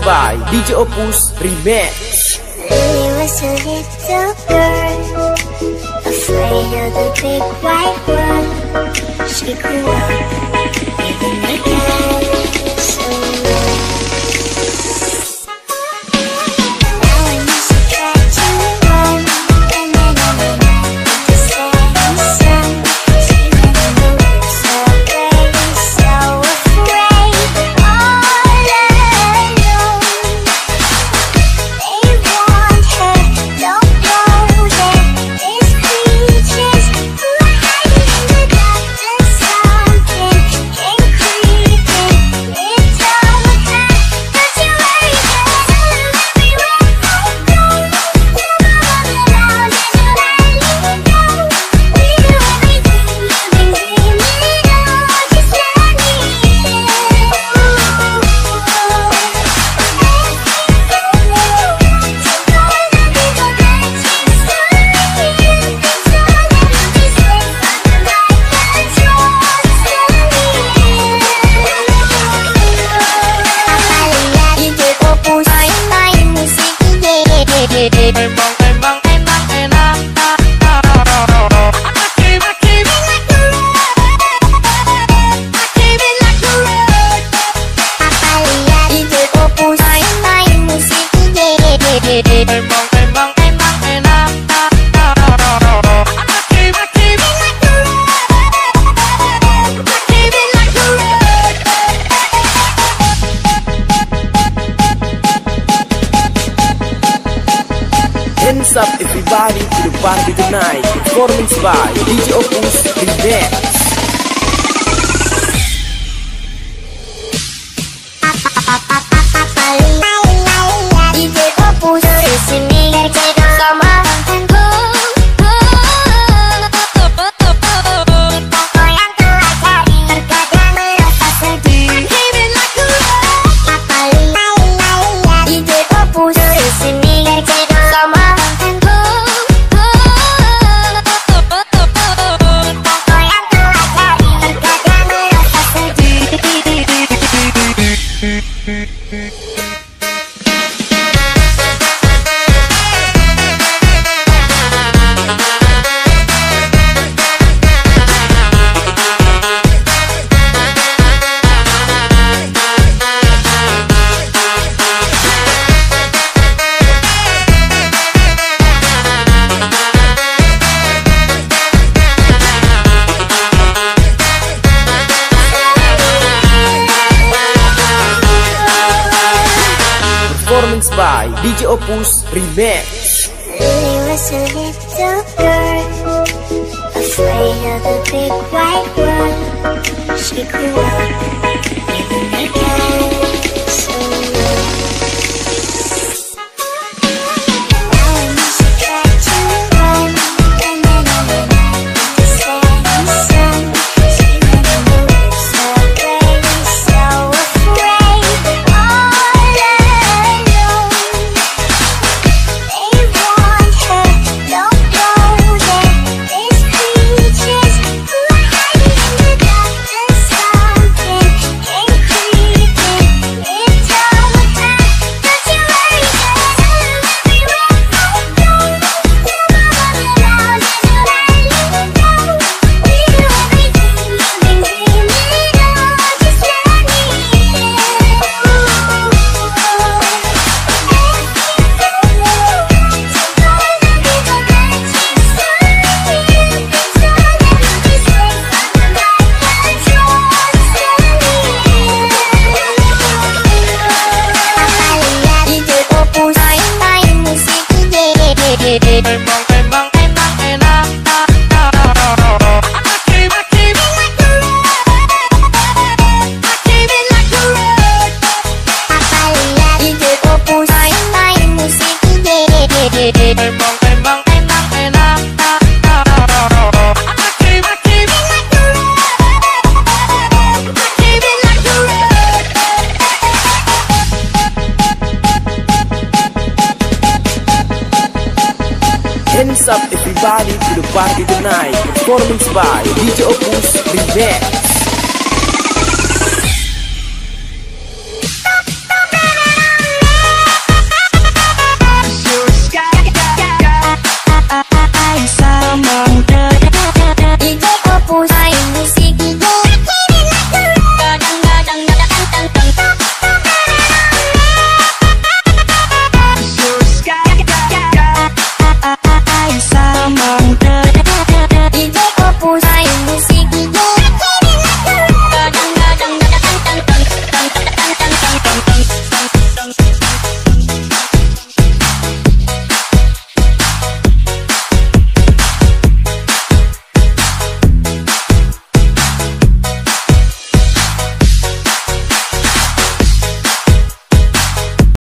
by DJ Opus Remix. Lily was a little girl, afraid of the big white world. She grew up living in a castle. Now I miss her try to run, and then on the night with the setting sun, she went in the woods away, so afraid, all alone. They want her, don't know that there's creatures who are hiding in the dark. There's something came creeping, it's all the time. Don't you worry, cause everywhere I go, you're all around and you'll let me go. We do everything you've been dreaming of, just let me in. Hands up everybody to the party tonight. Performance by DJ Opus Remix. Performance by DJ Opus Remix. Lily was a little girl, afraid of the big white world. She grew up living in a castle. Now I miss her try to run, and then on the night with the setting sun, she went in the woods away, so afraid, all alone. They want her, don't know that there's creatures who are hiding in the dark. There's something came creeping, it's all the time. Don't you worry, cause everywhere I go, you're all around and you'll let me go. We do everything you've been dreaming of, just let me in. Hands up everybody to the party tonight. Performance by DJ Opus Remix.